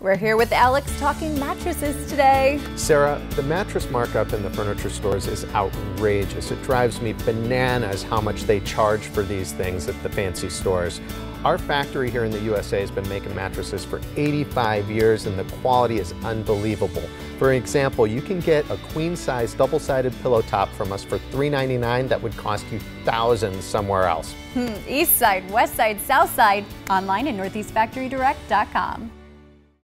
We're here with Alex talking mattresses today. Sarah, the mattress markup in the furniture stores is outrageous. It drives me bananas how much they charge for these things at the fancy stores. Our factory here in the USA has been making mattresses for 85 years and the quality is unbelievable. For example, you can get a queen-size double-sided pillow top from us for $3.99 that would cost you thousands somewhere else. East side, west side, south side, online at northeastfactorydirect.com.